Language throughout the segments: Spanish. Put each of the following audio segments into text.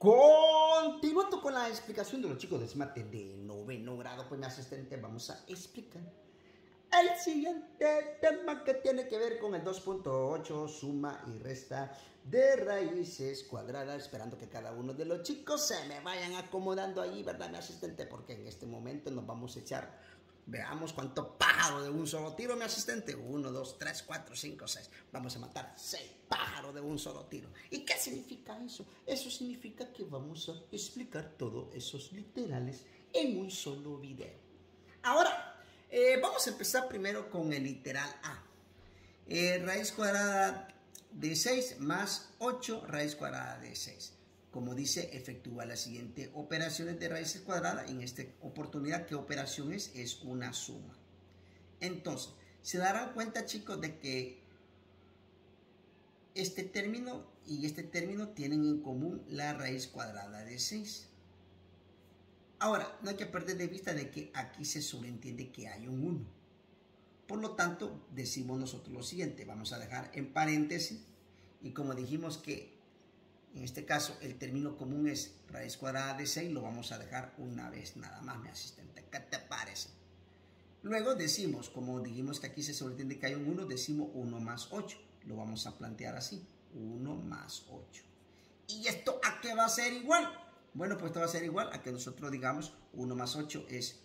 Continuando con la explicación de los chicos de SMATE de noveno grado, pues mi asistente vamos a explicar el siguiente tema que tiene que ver con el 2.8, suma y resta de raíces cuadradas, esperando que cada uno de los chicos se me vayan acomodando ahí, ¿verdad, mi asistente? Porque en este momento nos vamos a echar, veamos cuánto pájaro de un solo tiro, mi asistente. 1, 2, 3, 4, 5, 6. Vamos a matar 6 pájaros de un solo tiro. ¿Y qué significa eso? Eso significa que vamos a explicar todos esos literales en un solo video. Ahora, vamos a empezar primero con el literal A. Raíz cuadrada de 6 más 8 raíz cuadrada de 6. Como dice, efectúa las siguientes operaciones de raíces cuadradas. En esta oportunidad, ¿qué operación es? Es una suma. Entonces, se darán cuenta, chicos, de que este término y este término tienen en común la raíz cuadrada de 6. Ahora, no hay que perder de vista de que aquí se sobreentiende que hay un 1. Por lo tanto, decimos nosotros lo siguiente. Vamos a dejar en paréntesis. Y como dijimos que en este caso el término común es raíz cuadrada de 6, lo vamos a dejar una vez nada más, mi asistente. ¿Qué te parece? Luego decimos, como dijimos que aquí se sobreentiende que hay un 1, decimos 1 más 8. Lo vamos a plantear así. 1 más 8. ¿Y esto a qué va a ser igual? Bueno, pues esto va a ser igual a que nosotros digamos 1 más 8 es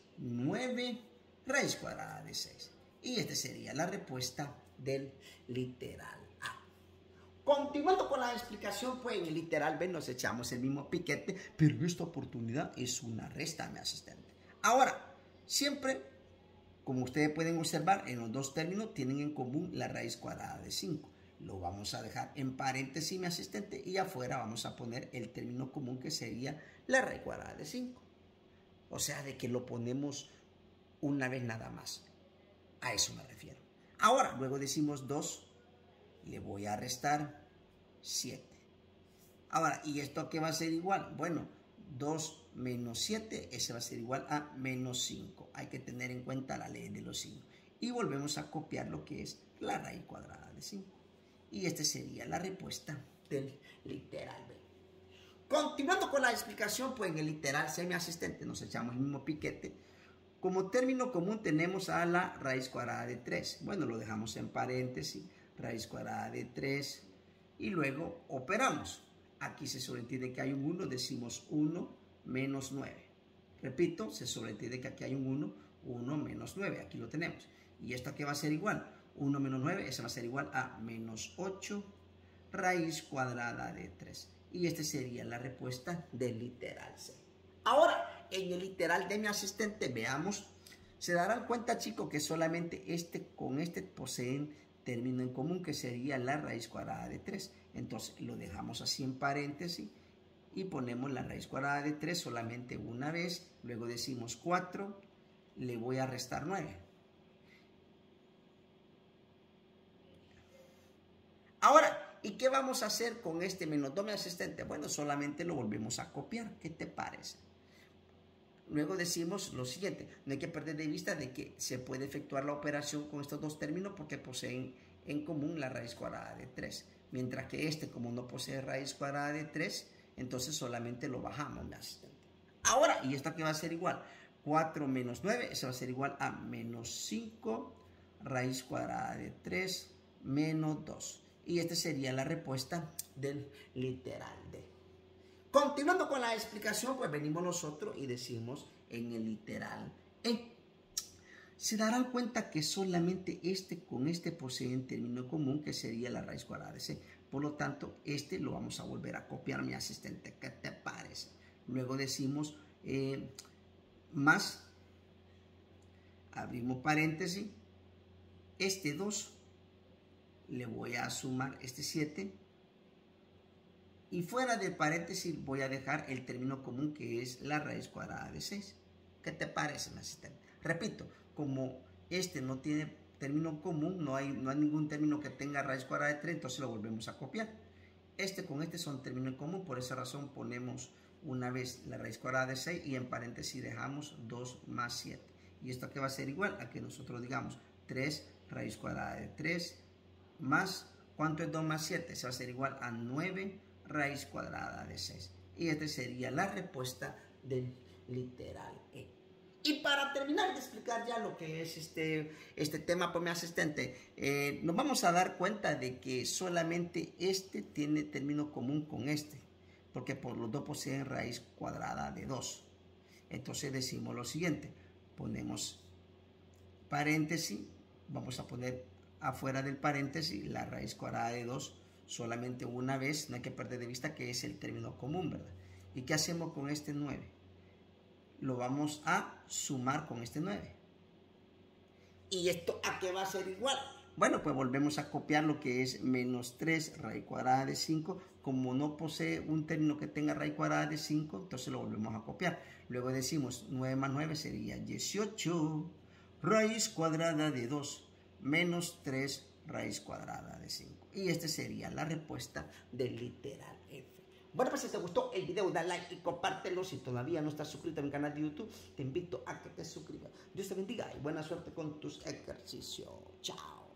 9 raíz cuadrada de 6. Y esta sería la respuesta del literal A. Continuando con la explicación, pues en el literal B nos echamos el mismo piquete, pero en esta oportunidad es una resta, mi asistente. Ahora, siempre, como ustedes pueden observar, en los dos términos tienen en común la raíz cuadrada de 5. Lo vamos a dejar en paréntesis, mi asistente, y afuera vamos a poner el término común que sería la raíz cuadrada de 5. O sea, de que lo ponemos una vez nada más. A eso me refiero. Ahora, luego decimos 2, le voy a restar 7. Ahora, ¿y esto a qué va a ser igual? Bueno, 2 menos 7, ese va a ser igual a menos 5. Hay que tener en cuenta la ley de los signos. Y volvemos a copiar lo que es la raíz cuadrada de 5. Y esta sería la respuesta del literal B. Continuando con la explicación, pues en el literal C, mi asistente, nos echamos el mismo piquete. Como término común tenemos a la raíz cuadrada de 3. Bueno, lo dejamos en paréntesis, raíz cuadrada de 3. Y luego operamos. Aquí se sobreentiende que hay un 1, decimos 1 menos 9. Repito, se sobreentiende que aquí hay un 1, 1 menos 9. Aquí lo tenemos. ¿Y esto a qué va a ser igual? 1 menos 9, ese va a ser igual a menos 8 raíz cuadrada de 3. Y esta sería la respuesta del literal C. Ahora, en el literal de mi asistente, veamos, se darán cuenta, chicos, que solamente con este poseen término en común, que sería la raíz cuadrada de 3. Entonces, lo dejamos así en paréntesis y ponemos la raíz cuadrada de 3 solamente una vez. Luego decimos 4, le voy a restar 9. Ahora, ¿y qué vamos a hacer con este menos 2, mi asistente? Bueno, solamente lo volvemos a copiar. ¿Qué te parece? Luego decimos lo siguiente, no hay que perder de vista de que se puede efectuar la operación con estos dos términos porque poseen en común la raíz cuadrada de 3. Mientras que como no posee raíz cuadrada de 3, entonces solamente lo bajamos, mi asistente. Ahora, ¿y esto qué va a ser igual? 4 menos 9, eso va a ser igual a menos 5 raíz cuadrada de 3 menos 2. Y esta sería la respuesta del literal D. Continuando con la explicación, pues venimos nosotros y decimos en el literal E. Se darán cuenta que solamente con este poseen término común, que sería la raíz cuadrada de C. Por lo tanto, lo vamos a volver a copiar, mi asistente. ¿Qué te parece? Luego decimos más, abrimos paréntesis, 2, le voy a sumar 7. Y fuera del paréntesis voy a dejar el término común que es la raíz cuadrada de 6. ¿Qué te parece, mi asistente? Repito, como no tiene término común, no hay ningún término que tenga raíz cuadrada de 3, entonces lo volvemos a copiar. Con son términos en común, por esa razón ponemos una vez la raíz cuadrada de 6 y en paréntesis dejamos 2 más 7. ¿Y esto qué va a ser igual? A que nosotros digamos 3 raíz cuadrada de 3 más, ¿cuánto es 2 más 7? Se va a ser igual a 9 raíz cuadrada de 6. Y esta sería la respuesta del literal E. Y para terminar de explicar ya lo que es este tema, pues mi asistente, nos vamos a dar cuenta de que solamente este tiene término común con este, porque por los dos poseen raíz cuadrada de 2. Entonces decimos lo siguiente, ponemos paréntesis, vamos a poner afuera del paréntesis la raíz cuadrada de 2 solamente una vez, no hay que perder de vista que es el término común, ¿verdad? ¿Y qué hacemos con este 9? Lo vamos a sumar con este 9. ¿Y esto a qué va a ser igual? Bueno, pues volvemos a copiar lo que es menos 3 raíz cuadrada de 5. Como no posee un término que tenga raíz cuadrada de 5, entonces lo volvemos a copiar. Luego decimos 9 más 9 sería 18 raíz cuadrada de 2 menos 3 raíz cuadrada de 5. Y esta sería la respuesta del literal F. Bueno, pues si te gustó el video, da like y compártelo. Si todavía no estás suscrito a mi canal de YouTube, te invito a que te suscribas. Dios te bendiga y buena suerte con tus ejercicios. Chao.